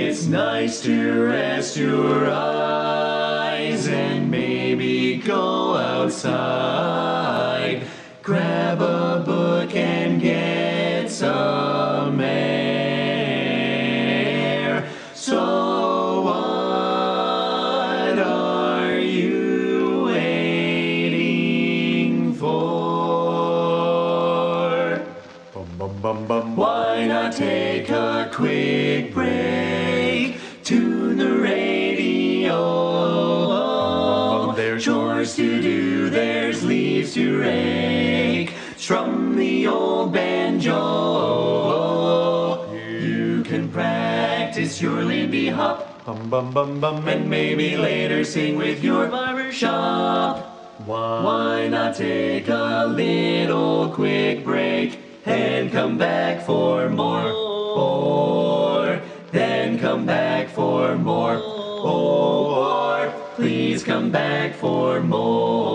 It's nice to rest your eyes and maybe go outside. Grab a book and get some air. So what are you waiting for? Why not take a quick break? Tune the radio. There's chores to do, there's leaves to rake. Strum the old banjo. You can practice your Lindy Hop. And maybe later sing with your barbershop. Why not take a little quick break and come back for more? Or then come back for more. Or please come back for more.